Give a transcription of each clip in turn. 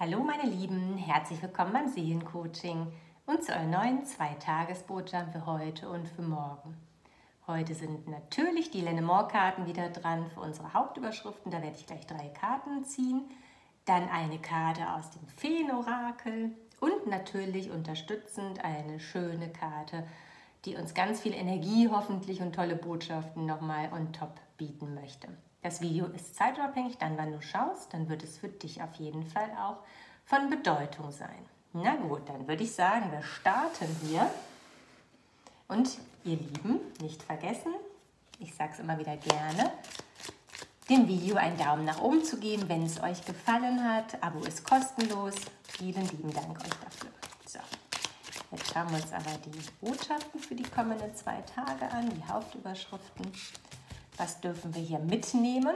Hallo meine Lieben, herzlich willkommen beim Seelencoaching und zu einer neuen 2-Tages-Botschaft für heute und für morgen. Heute sind natürlich die Lenormand-Karten wieder dran für unsere Hauptüberschriften. Da werde ich gleich 3 Karten ziehen. Dann eine Karte aus dem Feenorakel und natürlich unterstützend eine schöne Karte, die uns ganz viel Energie hoffentlich und tolle Botschaften nochmal on top bieten möchte. Das Video ist zeitabhängig, dann wann du schaust, dann wird es für dich auf jeden Fall auch von Bedeutung sein. Na gut, dann würde ich sagen, wir starten hier. Und ihr Lieben, nicht vergessen, ich sage es immer wieder gerne, dem Video einen Daumen nach oben zu geben, wenn es euch gefallen hat. Abo ist kostenlos. Vielen lieben Dank euch dafür. So, jetzt schauen wir uns aber die Botschaften für die kommenden 2 Tage an, die Hauptüberschriften. Was dürfen wir hier mitnehmen?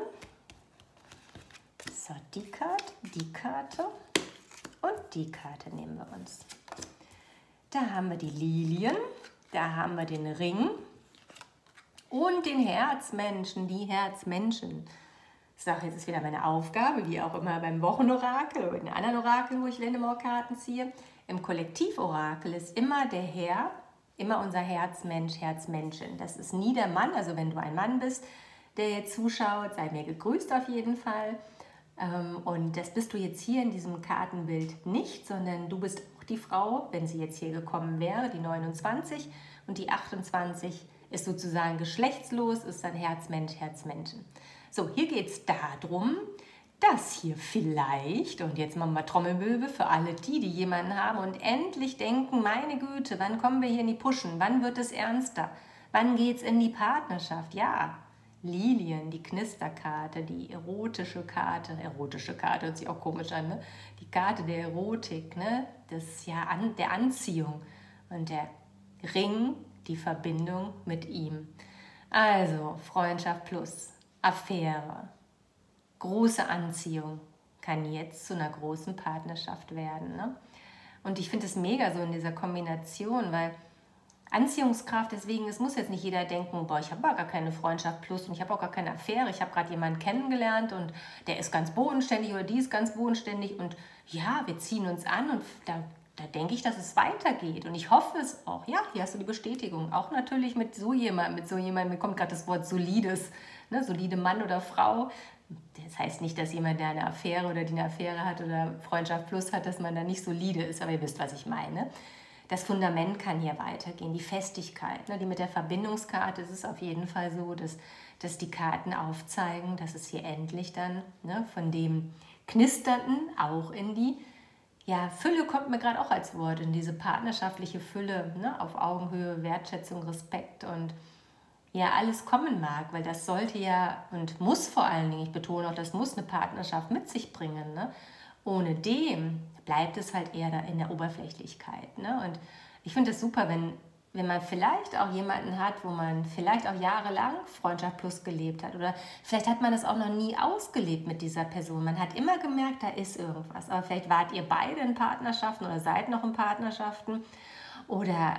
So, die Karte und die Karte nehmen wir uns. Da haben wir die Lilien, da haben wir den Ring und den Herzmenschen, die Herzmenschen. Ich sage, jetzt ist wieder meine Aufgabe, wie auch immer beim Wochenorakel oder in anderen Orakeln, wo ich Lenormand-Karten ziehe. Im Kollektivorakel ist immer der Herr, immer unser Herzmensch, Herzmenschen. Das ist nie der Mann, also wenn du ein Mann bist, der jetzt zuschaut, sei mir gegrüßt auf jeden Fall. Und das bist du jetzt hier in diesem Kartenbild nicht, sondern du bist auch die Frau, wenn sie jetzt hier gekommen wäre, die 29 und die 28 ist sozusagen geschlechtslos, ist dann Herzmensch, Herzmenschen. So, hier geht es darum, dass hier vielleicht, und jetzt machen wir Trommelwirbel für alle die jemanden haben und endlich denken, meine Güte, wann kommen wir hier in die Puschen, wann wird es ernster, wann geht es in die Partnerschaft, ja, Lilien, die Knisterkarte, die erotische Karte hört sich auch komisch an, ne? Die Karte der Erotik, ne? Das ja der Anziehung und der Ring, die Verbindung mit ihm. Also Freundschaft plus Affäre, große Anziehung kann jetzt zu einer großen Partnerschaft werden, ne? Und ich finde es mega so in dieser Kombination, weil Anziehungskraft, deswegen, es muss jetzt nicht jeder denken, boah, ich habe gar keine Freundschaft plus und ich habe auch gar keine Affäre, ich habe gerade jemanden kennengelernt und der ist ganz bodenständig oder die ist ganz bodenständig und ja, wir ziehen uns an und da denke ich, dass es weitergeht und ich hoffe es auch. Ja, hier hast du die Bestätigung, auch natürlich mit so jemandem, mir kommt gerade das Wort solides, ne, solide Mann oder Frau. Das heißt nicht, dass jemand, der eine Affäre oder die eine Affäre hat oder Freundschaft plus hat, dass man da nicht solide ist, aber ihr wisst, was ich meine. Das Fundament kann hier weitergehen, die Festigkeit, ne, die mit der Verbindungskarte ist es auf jeden Fall so, dass die Karten aufzeigen, dass es hier endlich dann, ne, von dem Knisternden auch in die Fülle kommt mir gerade auch als Wort, in diese partnerschaftliche Fülle, ne, auf Augenhöhe, Wertschätzung, Respekt und ja, alles kommen mag, weil das sollte ja und muss vor allen Dingen, ich betone auch, das muss eine Partnerschaft mit sich bringen, ne? Ohne dem bleibt es halt eher da in der Oberflächlichkeit, ne? Und ich finde es super, wenn man vielleicht auch jemanden hat, wo man vielleicht auch jahrelang Freundschaft plus gelebt hat oder vielleicht hat man das auch noch nie ausgelebt mit dieser Person. Man hat immer gemerkt, da ist irgendwas, aber vielleicht wart ihr beide in Partnerschaften oder seid noch in Partnerschaften oder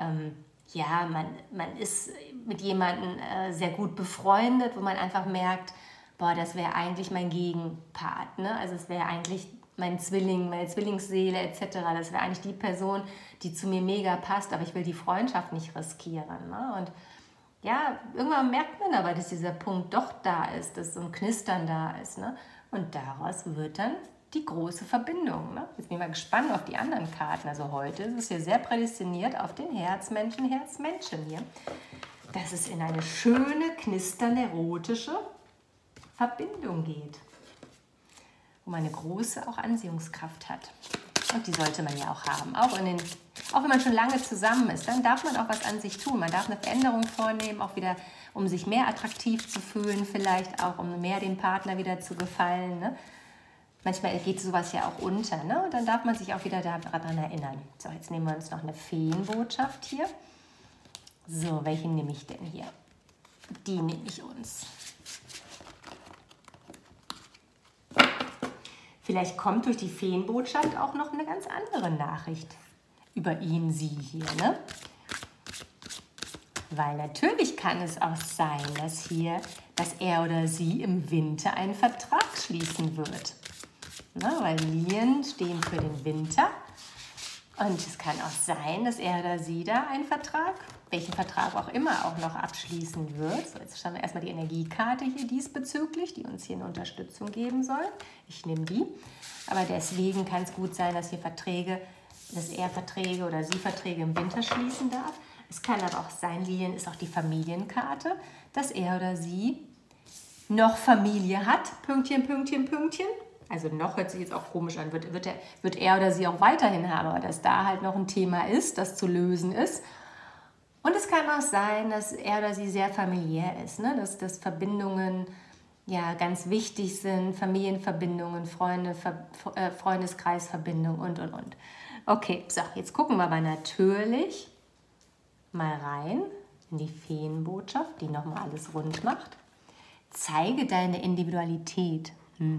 man ist mit jemandem sehr gut befreundet, wo man einfach merkt, boah, das wäre eigentlich mein Gegenpart, ne? Also es wäre eigentlich mein Zwilling, meine Zwillingsseele etc. Das wäre eigentlich die Person, die zu mir mega passt, aber ich will die Freundschaft nicht riskieren, ne? Und ja, irgendwann merkt man aber, dass dieser Punkt doch da ist, dass so ein Knistern da ist, ne? Und daraus wird dann die große Verbindung, ne? Jetzt bin ich mal gespannt auf die anderen Karten. Also heute ist es hier sehr prädestiniert auf den Herzmenschen hier, dass es in eine schöne, knisternde, erotische Verbindung geht, wo man eine große auch Anziehungskraft hat. Und die sollte man ja auch haben. Auch wenn man schon lange zusammen ist, dann darf man auch was an sich tun. Man darf eine Veränderung vornehmen, auch wieder, um sich mehr attraktiv zu fühlen, vielleicht auch, um mehr dem Partner wieder zu gefallen, ne? Manchmal geht sowas ja auch unter, ne? Und dann darf man sich auch wieder daran erinnern. So, jetzt nehmen wir uns noch eine Feenbotschaft hier. So, welche nehme ich denn hier? Die nehme ich uns. Vielleicht kommt durch die Feenbotschaft auch noch eine ganz andere Nachricht über ihn, sie hier, ne? Weil natürlich kann es auch sein, dass er oder sie im Winter einen Vertrag schließen wird. Ne? Weil Lilien stehen für den Winter. Und es kann auch sein, dass er oder sie da einen Vertrag, welchen Vertrag auch immer, auch noch abschließen wird. So, jetzt schauen wir erstmal die Energiekarte hier diesbezüglich, die uns hier eine Unterstützung geben soll. Ich nehme die. Aber deswegen kann es gut sein, dass er Verträge oder sie Verträge im Winter schließen darf. Es kann aber auch sein, Lilien ist auch die Familienkarte, dass er oder sie noch Familie hat, Pünktchen, Pünktchen, Pünktchen. Also noch hört sich jetzt auch komisch an, wird er oder sie auch weiterhin haben, aber dass da halt noch ein Thema ist, das zu lösen ist. Und es kann auch sein, dass er oder sie sehr familiär ist, ne? Dass Verbindungen ja ganz wichtig sind, Familienverbindungen, Freundeskreisverbindungen und. Okay, so, jetzt gucken wir aber natürlich mal rein in die Feenbotschaft, die nochmal alles rund macht. Zeige deine Individualität.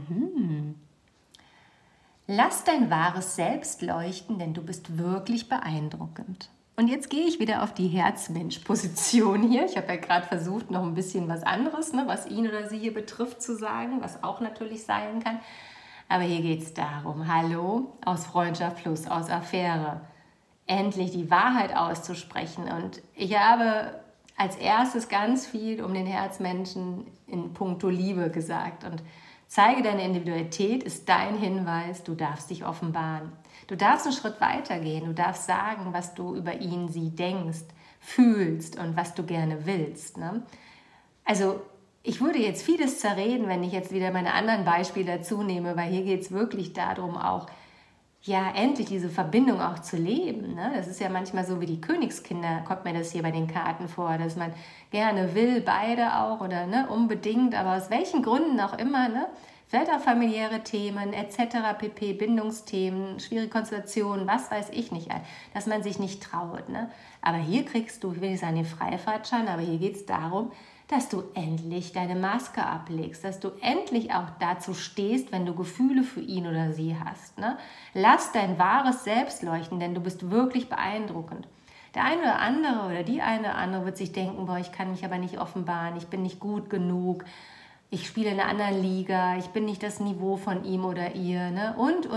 Lass dein wahres Selbst leuchten, denn du bist wirklich beeindruckend. Und jetzt gehe ich wieder auf die Herzmensch-Position hier. Ich habe ja gerade versucht, noch ein bisschen was anderes, ne, was ihn oder sie hier betrifft, zu sagen, was auch natürlich sein kann. Aber hier geht es darum, hallo, aus Freundschaft plus aus Affäre, endlich die Wahrheit auszusprechen. Und ich habe als erstes ganz viel um den Herzmenschen in puncto Liebe gesagt. Und zeige deine Individualität ist dein Hinweis, du darfst dich offenbaren. Du darfst einen Schritt weiter gehen, du darfst sagen, was du über ihn, sie denkst, fühlst und was du gerne willst. Ne? Also ich würde jetzt vieles zerreden, wenn ich jetzt wieder meine anderen Beispiele dazu nehme, weil hier geht es wirklich darum, auch ja, endlich diese Verbindung auch zu leben. Ne? Das ist ja manchmal so wie die Königskinder, kommt mir das hier bei den Karten vor, dass man gerne will, beide auch oder ne, unbedingt, aber aus welchen Gründen auch immer, ne? Vielleicht auch familiäre Themen etc., pp., Bindungsthemen, schwierige Konstellationen, was weiß ich nicht, dass man sich nicht traut. Ne? Aber hier kriegst du, ich will nicht sagen den Freifahrtschein, aber hier geht es darum, dass du endlich deine Maske ablegst, dass du endlich auch dazu stehst, wenn du Gefühle für ihn oder sie hast. Ne? Lass dein wahres Selbst leuchten, denn du bist wirklich beeindruckend. Der eine oder andere oder die eine oder andere wird sich denken, boah, ich kann mich aber nicht offenbaren, ich bin nicht gut genug, ich spiele in einer anderen Liga, ich bin nicht das Niveau von ihm oder ihr, ne?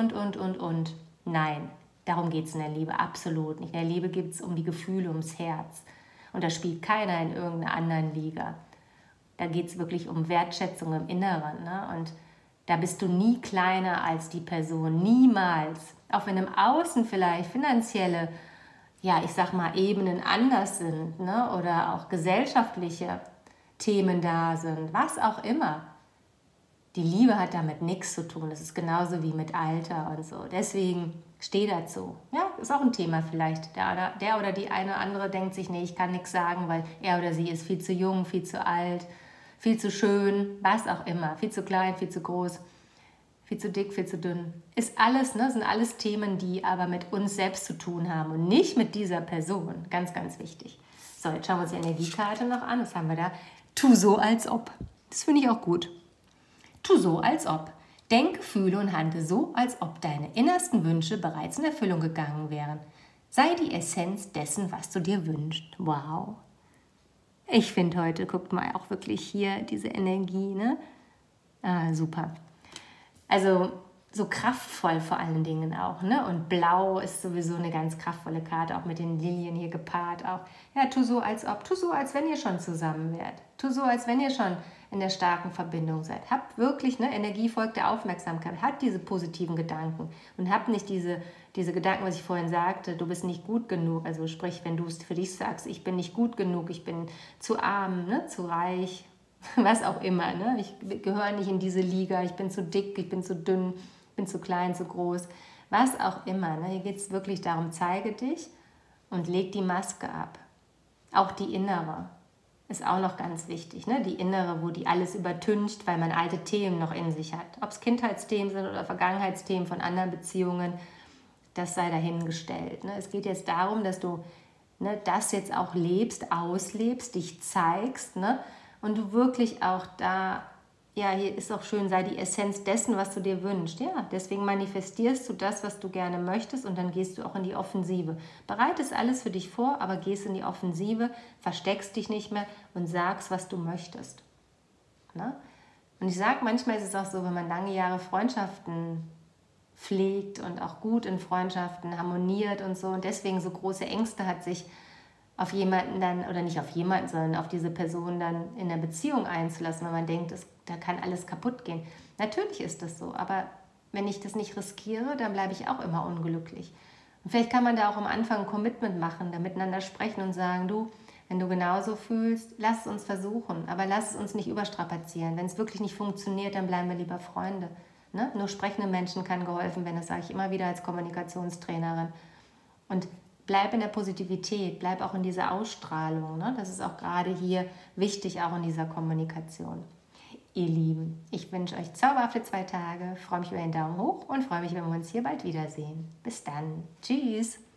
Und. Nein, darum geht es in der Liebe absolut nicht. In der Liebe geht es um die Gefühle, ums Herz. Und da spielt keiner in irgendeiner anderen Liga. Da geht es wirklich um Wertschätzung im Inneren. Ne? Und da bist du nie kleiner als die Person, niemals. Auch wenn im Außen vielleicht finanzielle, ja, ich sag mal, Ebenen anders sind, ne? Oder auch gesellschaftliche Themen da sind, was auch immer. Die Liebe hat damit nichts zu tun. Das ist genauso wie mit Alter und so. Deswegen steh dazu. Ja, ist auch ein Thema vielleicht. Der oder die eine oder andere denkt sich, nee, ich kann nichts sagen, weil er oder sie ist viel zu jung, viel zu alt, viel zu schön, was auch immer. Viel zu klein, viel zu groß, viel zu dick, viel zu dünn. Ist alles, ne, sind alles Themen, die aber mit uns selbst zu tun haben und nicht mit dieser Person. Ganz, ganz wichtig. So, jetzt schauen wir uns die Energiekarte noch an. Was haben wir da? Tu so, als ob. Das finde ich auch gut. Tu so, als ob. Denke, fühle und handle so, als ob deine innersten Wünsche bereits in Erfüllung gegangen wären. Sei die Essenz dessen, was du dir wünschst. Wow. Ich finde heute, guckt mal auch wirklich hier diese Energie, ne? Ah, super. Also so kraftvoll vor allen Dingen auch, ne? Und Blau ist sowieso eine ganz kraftvolle Karte, auch mit den Lilien hier gepaart auch. Ja, tu so, als ob. Tu so, als wenn ihr schon zusammen wärt. Tu so, als wenn ihr schon in der starken Verbindung seid. Habt wirklich, ne, Energie folgt der Aufmerksamkeit. Habt diese positiven Gedanken und habt nicht diese Gedanken, was ich vorhin sagte, du bist nicht gut genug. Also sprich, wenn du es für dich sagst, ich bin nicht gut genug, ich bin zu arm, ne, zu reich, was auch immer. Ne? Ich gehöre nicht in diese Liga, ich bin zu dick, ich bin zu dünn, ich bin zu klein, zu groß, was auch immer. Ne? Hier geht es wirklich darum, zeige dich und leg die Maske ab. Auch die innere ist auch noch ganz wichtig. Ne? Die innere, wo die alles übertüncht, weil man alte Themen noch in sich hat. Ob es Kindheitsthemen sind oder Vergangenheitsthemen von anderen Beziehungen, das sei dahingestellt. Ne? Es geht jetzt darum, dass du, ne, das jetzt auch lebst, auslebst, dich zeigst, ne? Und du wirklich auch da, ja, hier ist auch schön, sei die Essenz dessen, was du dir wünschst. Ja, deswegen manifestierst du das, was du gerne möchtest und dann gehst du auch in die Offensive. Bereitest alles für dich vor, aber gehst in die Offensive, versteckst dich nicht mehr und sagst, was du möchtest. Ne? Und ich sage, manchmal ist es auch so, wenn man lange Jahre Freundschaften pflegt und auch gut in Freundschaften harmoniert und so und deswegen so große Ängste hat, sich auf jemanden dann, oder nicht auf jemanden, sondern auf diese Person dann in der Beziehung einzulassen, weil man denkt, da kann alles kaputt gehen. Natürlich ist das so, aber wenn ich das nicht riskiere, dann bleibe ich auch immer unglücklich. Und vielleicht kann man da auch am Anfang ein Commitment machen, da miteinander sprechen und sagen, du, wenn du genauso fühlst, lass es uns versuchen, aber lass es uns nicht überstrapazieren. Wenn es wirklich nicht funktioniert, dann bleiben wir lieber Freunde. Ne? Nur sprechenden Menschen kann geholfen werden, das sage ich immer wieder als Kommunikationstrainerin. Und bleib in der Positivität, bleib auch in dieser Ausstrahlung. Ne? Das ist auch gerade hier wichtig, auch in dieser Kommunikation. Ihr Lieben, ich wünsche euch zauberhafte 2 Tage, freue mich über einen Daumen hoch und freue mich, wenn wir uns hier bald wiedersehen. Bis dann. Tschüss.